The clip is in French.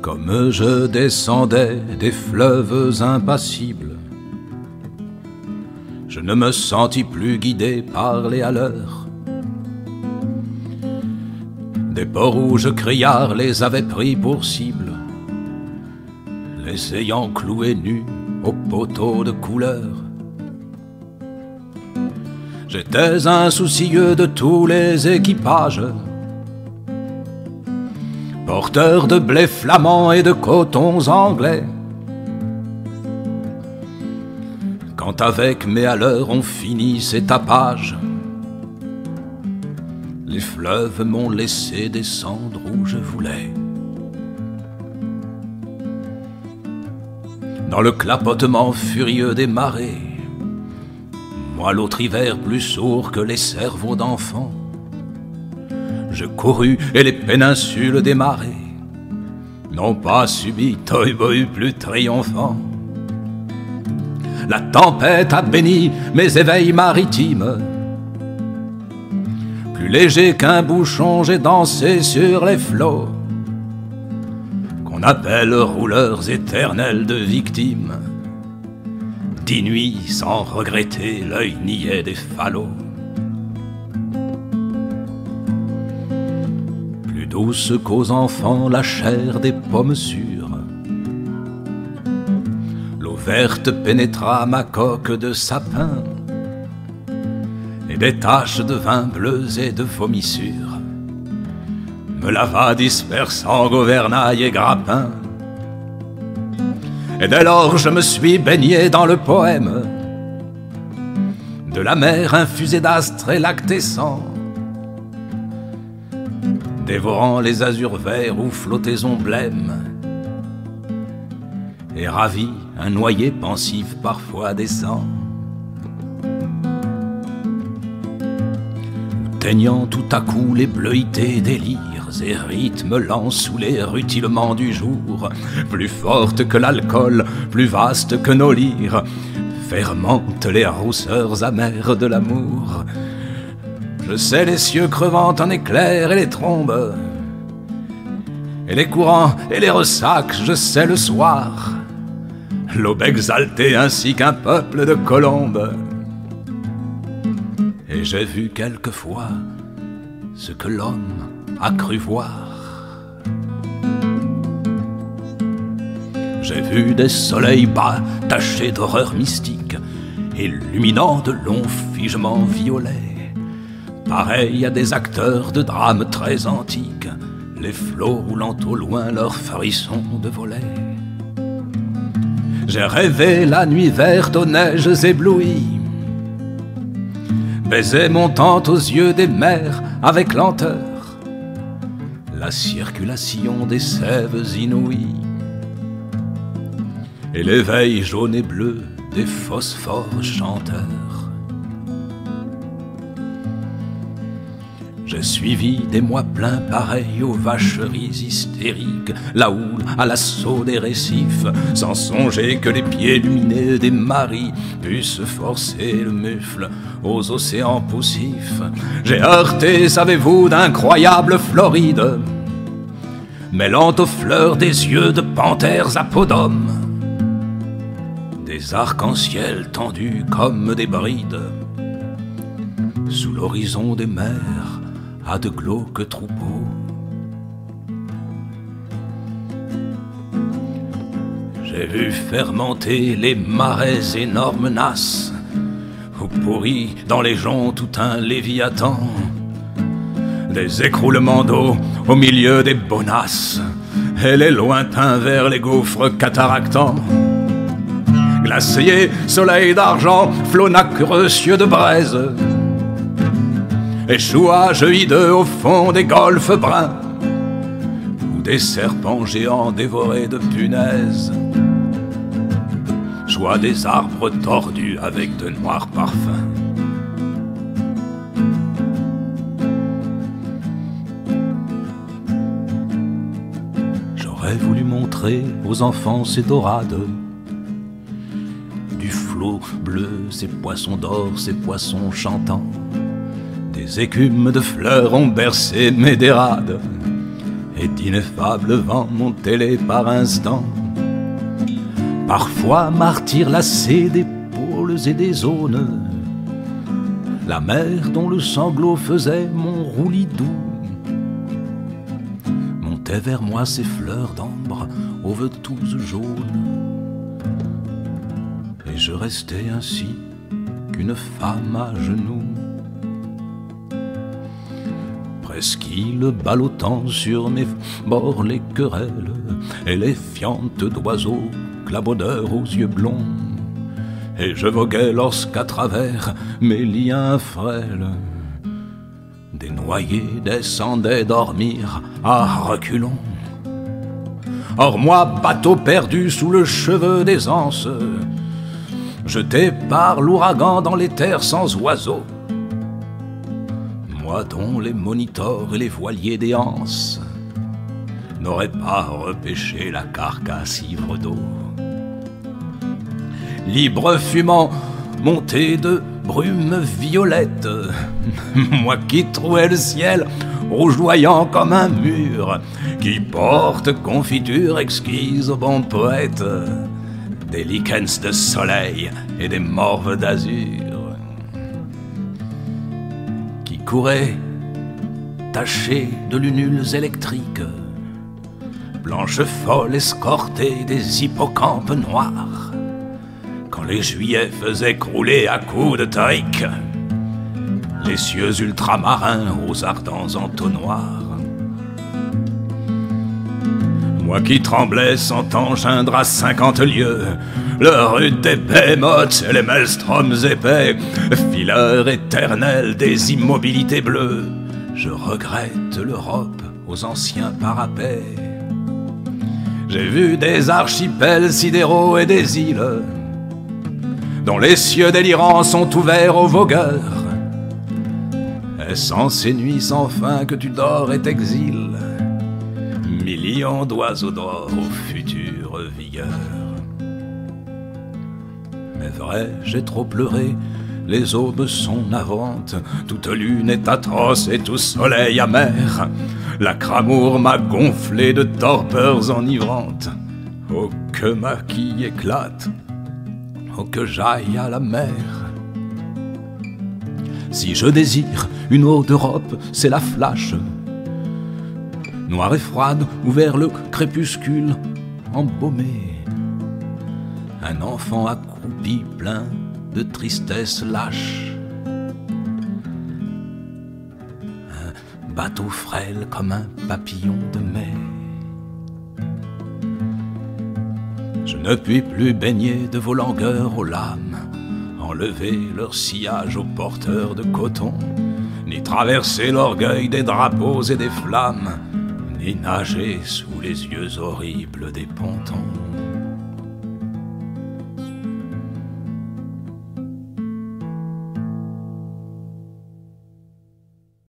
Comme je descendais des fleuves impassibles, je ne me sentis plus guidé par les haleurs. Des porcs rouges criards les avaient pris pour cible, les ayant cloués nus aux poteaux de couleur. J'étais insoucieux de tous les équipages, porteur de blé flamand et de cotons anglais. Quand avec mes haleurs on finit ces tapages, les fleuves m'ont laissé descendre où je voulais. Dans le clapotement furieux des marées, moi l'autre hiver plus sourd que les cerveaux d'enfants, je courus et les péninsules des marées n'ont pas subi toy-boy plus triomphant. La tempête a béni mes éveils maritimes, plus léger qu'un bouchon j'ai dansé sur les flots qu'on appelle rouleurs éternels de victimes. 10 nuits sans regretter l'œil niais des falots. Douce qu'aux enfants la chair des pommes sûres, l'eau verte pénétra ma coque de sapin, et des taches de vin bleu et de vomissures me lava dispersant gouvernail et grappin. Et dès lors je me suis baigné dans le poème de la mer infusée d'astres et lactescents, dévorant les azurs verts où flottaison blême, et ravi un noyer pensif parfois descend, teignant tout à coup les bleuités des lyres et rythmes lents sous les rutilements du jour, plus forte que l'alcool, plus vaste que nos lyres, fermentent les rousseurs amères de l'amour. Je sais les cieux crevant en éclairs et les trombes, et les courants et les ressacs, je sais le soir, l'aube exaltée ainsi qu'un peuple de colombes. Et j'ai vu quelquefois ce que l'homme a cru voir. J'ai vu des soleils bas tachés d'horreurs mystiques, illuminant de longs figements violets, pareil à des acteurs de drames très antiques, les flots roulant au loin leurs frissons de volets. J'ai rêvé la nuit verte aux neiges éblouies, baiser montant aux yeux des mers avec lenteur, la circulation des sèves inouïes, et l'éveil jaune et bleu des phosphores chanteurs. J'ai suivi des mois pleins pareils aux vacheries hystériques, la houle à l'assaut des récifs, sans songer que les pieds lumineux des maris puissent forcer le mufle aux océans poussifs. J'ai heurté, savez-vous, d'incroyables Florides, mêlant aux fleurs des yeux de panthères apodums, des arcs-en-ciel tendus comme des brides, sous l'horizon des mers à de glauques troupeaux. J'ai vu fermenter les marais énormes nasses, où pourrit dans les joncs tout un léviathan, des écroulements d'eau au milieu des bonasses, et les lointains vers les gouffres cataractants. Glacier, soleil d'argent, flots nacreux, cieux de braise, échouages hideux au fond des golfes bruns, où des serpents géants dévorés de punaises, joie des arbres tordus avec de noirs parfums. J'aurais voulu montrer aux enfants ces dorades, du flot bleu, ces poissons d'or, ces poissons chantants. Des écumes de fleurs ont bercé mes dérades, et d'ineffables vents montaient-les par instants. Parfois martyr lassé d'épaules et des zones, la mer dont le sanglot faisait mon roulis doux montait vers moi ses fleurs d'ambre aux vetouses jaunes, et je restais ainsi qu'une femme à genoux, presqu'île ballottant sur mes bords les querelles et les fientes d'oiseaux clabaudeurs aux yeux blonds. Et je voguais lorsqu'à travers mes liens frêles des noyés descendaient dormir à reculons. Or moi, bateau perdu sous le cheveu des anses, jeté par l'ouragan dans les terres sans oiseaux, moi dont les monitors et les voiliers des anses n'auraient pas repêché la carcasse ivre d'eau. Libre fumant, monté de brume violette, moi qui trouais le ciel rougeoyant comme un mur, qui porte confiture exquise au bon poète, des lichens de soleil et des morves d'azur, qui courait taché de lunules électriques, blanche folle escortée des hippocampes noirs, quand les juillets faisaient crouler à coups de trique les cieux ultramarins aux ardents entonnoirs. Moi qui tremblais sans engeindre à 50 lieues le rude des behemoths et les maelstroms épais, fileurs éternels des immobilités bleues, je regrette l'Europe aux anciens parapets. J'ai vu des archipels sidéraux et des îles dont les cieux délirants sont ouverts aux vogueurs. Est-ce en ces nuits sans fin que tu dors et t'exiles, millions d'oiseaux d'or aux futures vigueurs? Mais vrai, j'ai trop pleuré, les aubes sont navantes, toute lune est atroce et tout soleil amer. La cramour m'a gonflé de torpeurs enivrantes. Oh, que ma quille éclate, oh, que j'aille à la mer. Si je désire une eau d'Europe, c'est la flash, noire et froide ou vers le crépuscule embaumé. Un enfant accroupi plein de tristesse lâche, un bateau frêle comme un papillon de mai. Je ne puis plus baigner de vos langueurs aux lames, enlever leur sillage aux porteurs de coton, ni traverser l'orgueil des drapeaux et des flammes, ni nager sous les yeux horribles des pontons.